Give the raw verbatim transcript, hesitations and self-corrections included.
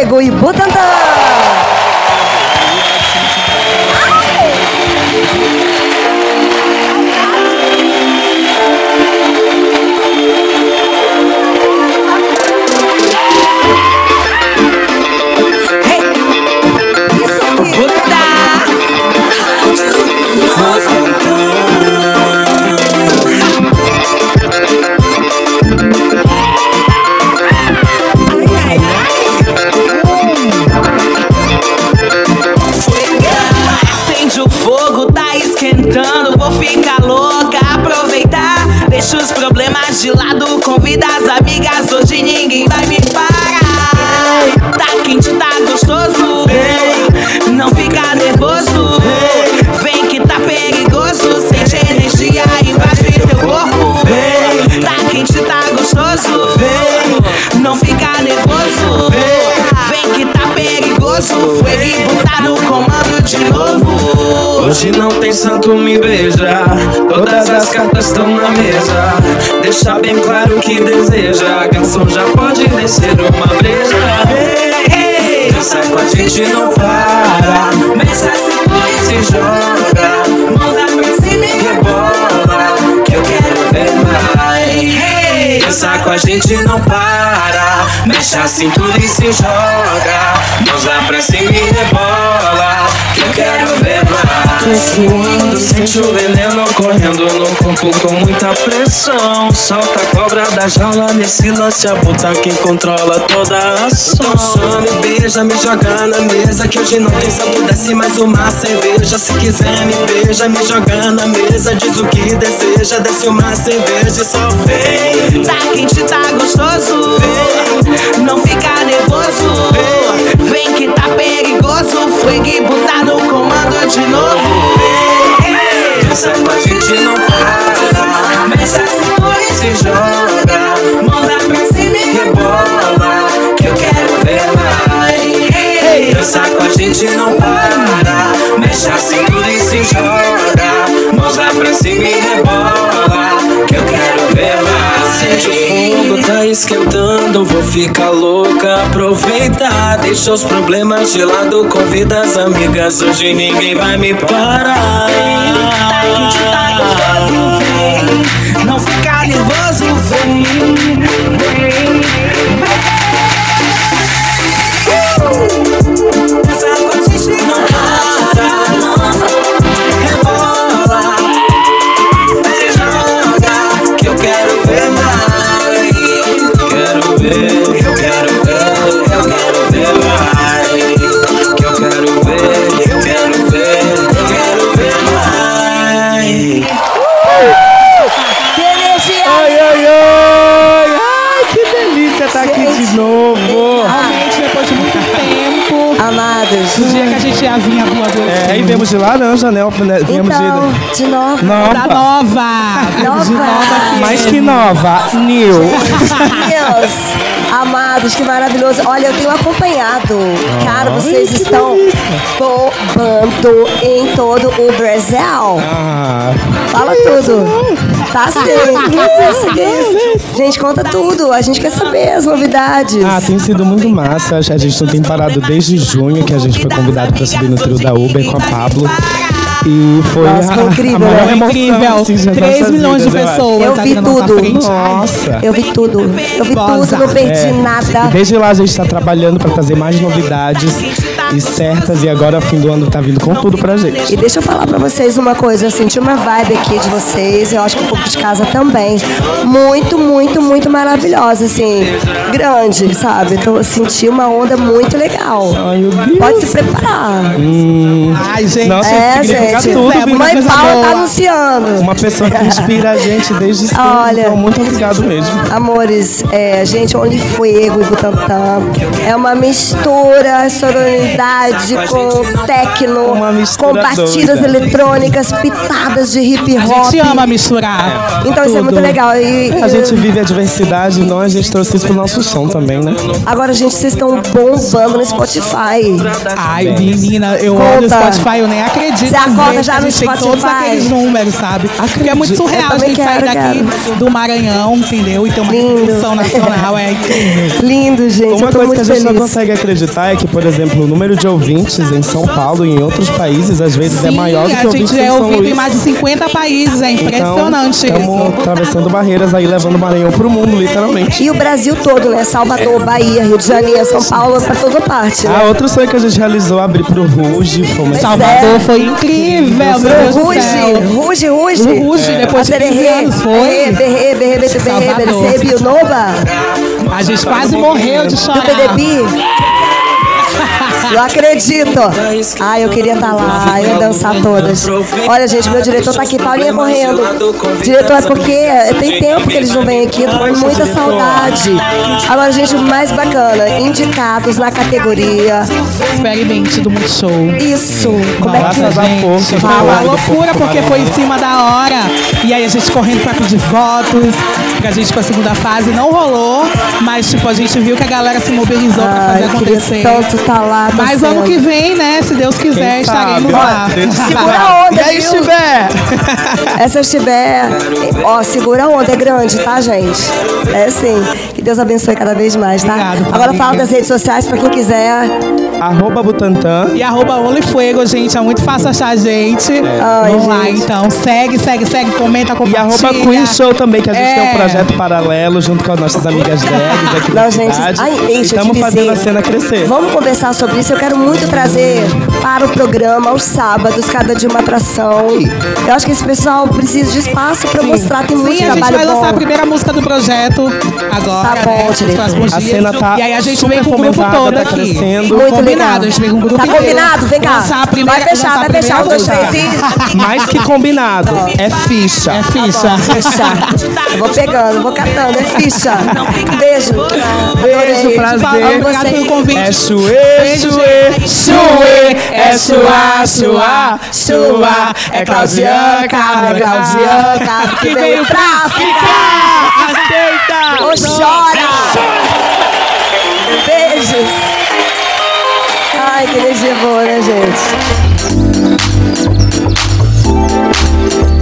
Fuego e Butantã. Vou ficar louca, aproveitar. Deixa os problemas de lado, convida as amigas. Hoje ninguém vai me parar. Tá quente, tá gostoso. Não fica nervoso. Vem que tá perigoso. Sente energia invade teu corpo. Tá quente, tá gostoso. Não fica nervoso. Vem que tá perigoso. Fuego tá no comando de novo. Hoje não tem santo, me beija. Todas as cartas estão na mesa. Deixa bem claro o que deseja. A canção já pode descer uma breja. Ei, dança com a gente não para. Mexe a cintura e se joga. Mãos pra cima e rebola, que eu quero ver mais. Dança com a gente não para. Mexe a cintura e se joga. Mãos lá pra cima e rebola, que eu quero ver mais. Suando, sente o veneno correndo no corpo com muita pressão. Solta a cobra da jaula nesse lance, a puta que controla toda a ação. Então chame, beija, me joga na mesa, que hoje não tem santo, desce mais uma cerveja. Se quiser me beija, me joga na mesa, diz o que deseja, desce uma cerveja e só vem. Tá quente, tá gostoso. Vem. Não fica nervoso. Vem, vem que tá perigoso. Fuego e Butantã no comando de novo. Dança com a gente não para. Mexe a cintura e se joga. Mãos lá pra cima e rebola, que eu quero ver mais. Dança com a gente não para. Mexe a cintura e se joga. Mãos lá pra cima e rebola, que eu quero ver mais. Acende o fogo, tá esquentando. Vou ficar louca, aproveitar. Deixa os problemas de lado, convida as amigas. Hoje ninguém vai me parar. Tá quente, tá gostoso, vem. Não fica nervoso, vem. Dança com a gente não para. Rebola, se joga, que eu quero ver mais. Quero ver, eu quero ver, eu quero ver mais. Que eu quero ver, eu quero ver, eu quero ver mais. Que energia! Ai, ai, ai! Ai, que delícia estar aqui de novo! Realmente, depois de muito tempo. Amados. No dia que a gente ia vir a rua doce. É, aí viemos de laranja, né? Viemos Então, de... de novo. Nova. Da nova. Nova. De nova aqui. Mais que nova, new. Deus, amados, que maravilhoso. Olha, eu tenho acompanhado. Cara, vocês que estão bombando em todo o Brasil. Ah, Fala tudo. Tá sim. Que isso, que isso? Gente, conta tudo. A gente quer saber as novidades. ah, tem sido muito massa. A gente não tem parado desde junho, que a gente foi convidado para subir no trio da Uber com a Pablo. E foi Nossa, foi a, incrível, a maior né? emoção, Incrível. assim, das três nossas milhões vidas, de eu acho. pessoas Eu aqui vi na nossa tudo. frente. Nossa. Eu vi tudo. Eu vi Bosa. tudo, não perdi É. nada. E desde lá a gente está trabalhando para trazer mais novidades e certas, e agora o fim do ano tá vindo com tudo pra gente. E deixa eu falar pra vocês uma coisa, eu senti uma vibe aqui de vocês, eu acho que um pouco de casa também, muito, muito, muito maravilhosa, assim, grande, sabe? Então eu senti uma onda muito legal. Ai, meu Deus. Pode se preparar. Hum, Ai, gente. Nossa, É, significa gente, tudo, é, viu? Mãe coisa Paula boa. tá anunciando. Uma pessoa que inspira a gente desde sempre. Olha. Então, muito obrigado mesmo. Amores, é, gente, Only Fuego e Butantã é uma mistura, sororidade modernidade, com techno, Uma mistura com batidas doida. eletrônicas, pitadas de hip A hop. gente ama misturar. Então isso é muito tudo. legal. E, A e- gente vive a diversidade, então a gente trouxe isso pro nosso som também, né? agora, gente, vocês estão bombando no Spotify. Ai, menina, eu olho o Conta. Spotify, eu nem acredito. Você às acorda vezes, já que a no gente tem todos Spotify? aqueles números, sabe? Porque é muito surreal Eu a também gente sair quero, daqui do Maranhão, entendeu? E ter uma Lindo. repercussão nacional, é incrível. Lindo, gente. Uma eu tô coisa que muito a gente não feliz. consegue acreditar é que, por exemplo, o número de ouvintes em São Paulo e em outros países, às vezes, é Sim, maior do que a ouvintes gente em é São ouvido Luís. em mais de cinquenta países, é impressionante então, isso. estamos atravessando barreiras aí, levando o Maranhão pro mundo, literalmente. E o Brasil todo, né? Salvador, Bahia, Rio de Janeiro, São Paulo, pra toda parte, né? Ah, outro sonho que a gente realizou, abrir pro Ruge, foi uma Salvador é. foi incrível, meu Deus do Ruge, céu. ruge, ruge. Ruge, depois de quinze anos, foi. Berre, berre, berre, Salvador. berre, berre, Noba, A gente quase morreu de do chorar. P D B. Não acredito. Ai, eu queria estar lá, eu ia dançar todas. Olha, gente, meu diretor tá aqui, Paulinha correndo. Diretor, é porque tem tempo que eles não vêm aqui, tô com muita saudade. Agora, gente, o mais bacana, indicados na categoria. Experimente do Multishow. Isso. Como é que Graças à força Foi do uma povo do loucura, povo porque foi em maranhense. cima da hora. E aí a gente correndo pra pedir votos, pra gente ir pra segunda fase. Não rolou, mas tipo, a gente viu que a galera se mobilizou pra fazer Ai, queria acontecer. tanto tá lá. tá Mas ano sendo. que vem, né? Se Deus quiser, Quem estaremos sabe? lá. Segura a onda, E aí, viu? estiver? Essa estiver, ó, segura a onda, é grande, tá, gente? É sim. Que Deus abençoe cada vez mais, tá? Obrigado, Agora Paulinha. fala das redes sociais pra quem quiser. Arroba Butantan. E arroba Olifuego, gente. É muito fácil achar a gente. Ai, Vamos lá, gente. então. Segue, segue, segue, comenta, E compartilha. arroba Queen Show também, que a gente É. tem um projeto paralelo junto com as nossas amigas drags aqui Não, da gente, cidade. ai, e deixa eu te estamos fazendo dizer. a cena crescer. Vamos conversar sobre isso. Eu quero muito trazer para o programa, aos sábados, cada dia uma atração. Eu acho que esse pessoal precisa de espaço para mostrar. Tem muito Sim, a gente trabalho vai lançar a bom. primeira música do projeto agora, Tá bom, né, nos diretor. próximos A dias. cena tá E aí a gente super vem com o grupo fomentada, todo tá aqui. crescendo. Muito Combinado, legal. a gente vem com o grupo Tá inteiro. combinado? Vem cá. Lançar a primeira- vai fechar, lançar a vai fechar primeira os dois música. três. Mais que combinado, é ficha. É ficha. Ficha. Eu vou pegando, vou catando, é ficha. Beijo. Beijo, Adorei. prazer. Amo Obrigado vocês. pelo convite. É chuê, Beijo, chuê, gente. chuê, é chuá, chuá, chuá, é Claudianca, É Claudianca, que veio pra ficar. Aceita! Ô, chora. Beijos. Ai, que energia boa, né, gente?